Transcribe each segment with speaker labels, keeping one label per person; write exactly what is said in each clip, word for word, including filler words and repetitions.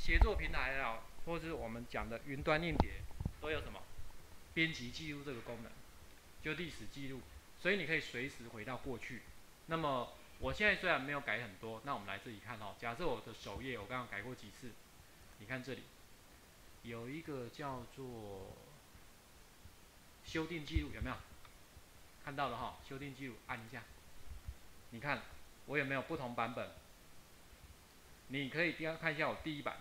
Speaker 1: 协作平台也好，或是我们讲的云端硬碟，都有什么编辑记录这个功能，就历史记录，所以你可以随时回到过去。那么我现在虽然没有改很多，那我们来这里看哦。假设我的首页我刚刚改过几次，你看这里有一个叫做修订记录，有没有看到了哈？修订记录按一下，你看我有没有不同版本？你可以看一下我第一版，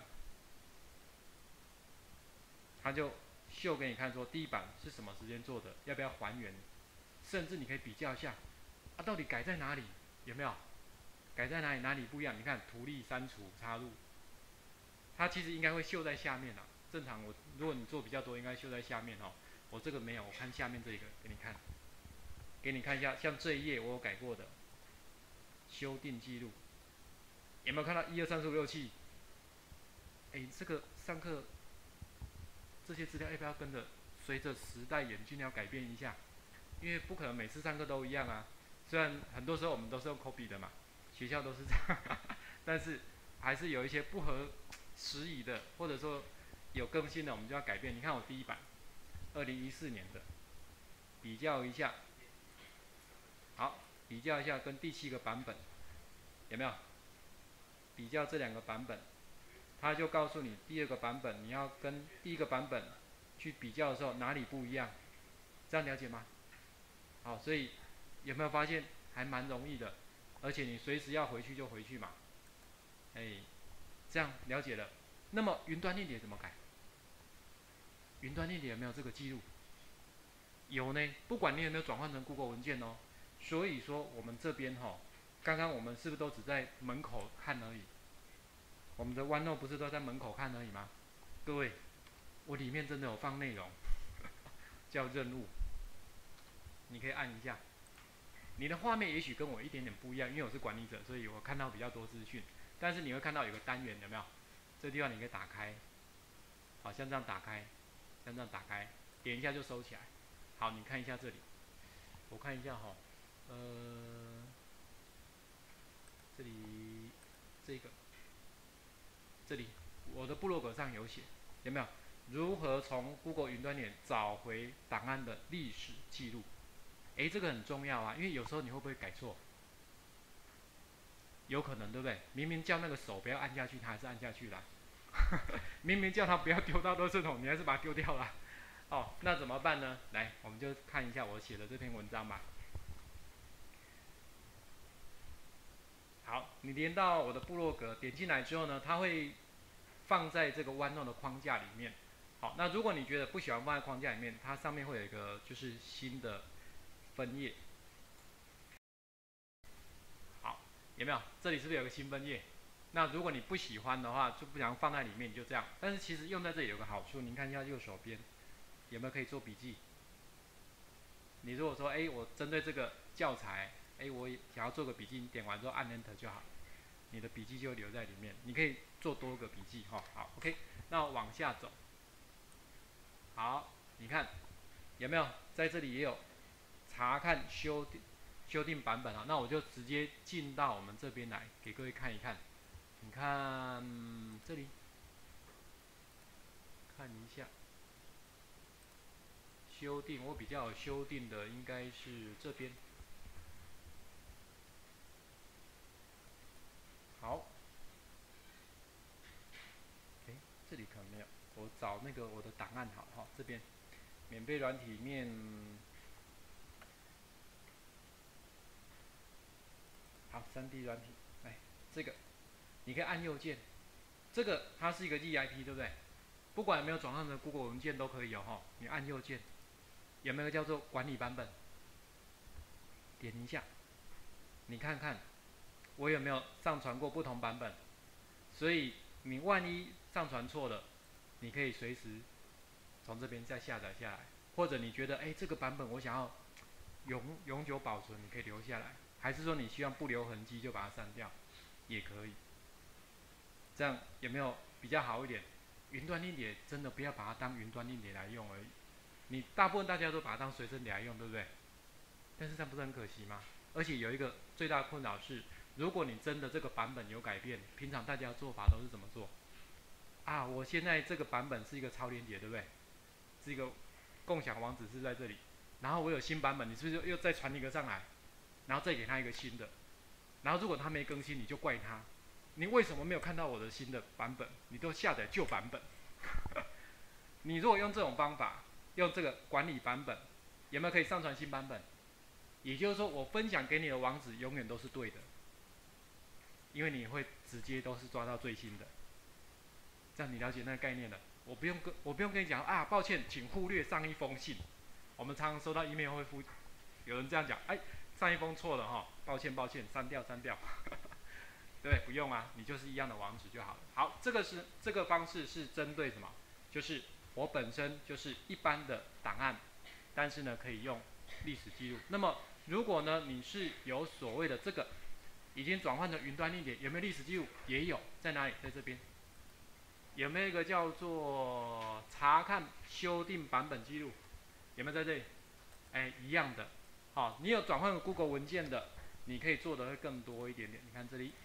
Speaker 1: 它就秀给你看说第一版是什么时间做的，要不要还原，甚至你可以比较一下，啊，到底改在哪里？有没有？改在哪里？哪里不一样？你看图例删除插入，它其实应该会秀在下面啦。正常我如果你做比较多，应该秀在下面哦。我这个没有，我看下面这个给你看，给你看一下，像这一页我有改过的修订记录，有没有看到一二三四五六七？哎，这个上课这些资料要不要跟着随着时代演进要改变一下？因为不可能每次上课都一样啊。虽然很多时候我们都是用 copy 的嘛，学校都是这样，但是还是有一些不合时宜的，或者说有更新的，我们就要改变。你看我第一版，二零一四年的，比较一下，好，比较一下跟第七个版本有没有？比较这两个版本，它就告诉你第二个版本你要跟第一个版本去比较的时候哪里不一样，这样了解吗？好，所以有没有发现还蛮容易的，而且你随时要回去就回去嘛，哎，这样了解了。那么云端硬碟怎么改？云端硬碟有没有这个记录？有呢，不管你有没有转换成 Google 文件哦。所以说我们这边哈、哦，刚刚我们是不是都只在门口看而已？我们的 OneNote 不是都在门口看而已吗？各位，我里面真的有放内容，叫任务，你可以按一下。你的画面也许跟我一点点不一样，因为我是管理者，所以我看到比较多资讯。但是你会看到有个单元，有没有？这个地方你可以打开，好像这样打开，像这样打开，点一下就收起来。好，你看一下这里，我看一下哈、哦，呃，这里这个，这里我的部落格上有写，有没有？如何从 Google 云端点找回档案的历史记录？诶，这个很重要啊，因为有时候你会不会改错？有可能，对不对？明明叫那个手不要按下去，他还是按下去了。明明叫他不要丢到垃圾桶，你还是把它丢掉了。哦，那怎么办呢？来，我们就看一下我写的这篇文章吧。好，你连到我的部落格，点进来之后呢，它会放在这个 OneNote 的框架里面。好，那如果你觉得不喜欢放在框架里面，它上面会有一个就是新的分页。好，有没有？这里是不是有个新分页？那如果你不喜欢的话，就不想放在里面，你就这样。但是其实用在这里有个好处，您看一下右手边有没有可以做笔记？你如果说，哎，我针对这个教材，哎，我想要做个笔记，你点完之后按 Enter 就好，你的笔记就留在里面。你可以做多个笔记，哈、哦，好 ，OK。那往下走，好，你看有没有在这里也有查看修订修订版本啊？那我就直接进到我们这边来给各位看一看。你看、嗯、这里，看一下修订，我比较有修订的应该是这边。好，诶，这里可能没有，我找那个我的档案好哈，这边免费软体里面，好，三 D 软体，来这个你可以按右键，这个它是一个 Z I P 对不对？不管有没有转换成 Google 文件都可以哦哈，你按右键，有没有叫做管理版本？点一下，你看看我有没有上传过不同版本？所以你万一上传错了，你可以随时从这边再下载下来，或者你觉得哎这个版本我想要永永久保存，你可以留下来，还是说你希望不留痕迹就把它删掉，也可以。这样有没有比较好一点？云端硬碟真的不要把它当云端硬碟来用而已，你大部分大家都把它当随身碟来用，对不对？但是这样不是很可惜吗？而且有一个最大的困扰是，如果你真的这个版本有改变，平常大家的做法都是怎么做？ 啊，我现在这个版本是一个超连接，对不对？是一个共享网址是在这里，然后我有新版本，你是不是又再传一个上来，然后再给他一个新的？然后如果他没更新，你就怪他，你为什么没有看到我的新的版本？你都下载旧版本。你如果用这种方法，用这个管理版本，有没有可以上传新版本？也就是说，我分享给你的网址永远都是对的，因为你会直接都是抓到最新的。这样你了解那个概念了？我不用跟我不用跟你讲啊，抱歉，请忽略上一封信。我们常常收到 email 会附，有人这样讲，哎，上一封错了哈，抱歉抱歉，删掉删掉。对，不用啊，你就是一样的网址就好了。好，这个是这个方式是针对什么？就是我本身就是一般的档案，但是呢可以用历史记录。那么如果呢你是有所谓的这个已经转换成云端硬碟，有没有历史记录？也有，在哪里？在这边。有没有一个叫做查看修订版本记录？有没有在这里？哎，一样的。好，你有转换 Google 文件的，你可以做的会更多一点点。你看这里。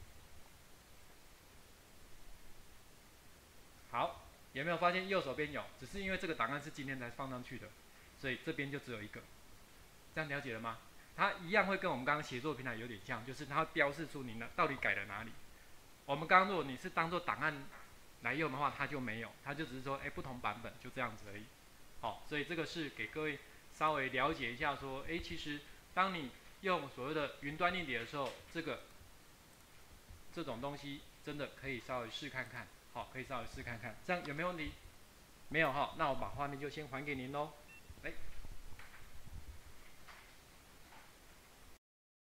Speaker 1: 好，有没有发现右手边有？只是因为这个档案是今天才放上去的，所以这边就只有一个。这样了解了吗？它一样会跟我们刚刚协作平台有点像，就是它会标示出你那到底改了哪里。我们刚刚如果你是当做档案来用的话，它就没有，它就只是说，哎，不同版本就这样子而已。好，所以这个是给各位稍微了解一下，说，哎，其实当你用所谓的云端硬碟的时候，这个这种东西真的可以稍微试看看。好，可以稍微试看看，这样有没有问题？没有哈，那我把画面就先还给您喽。来。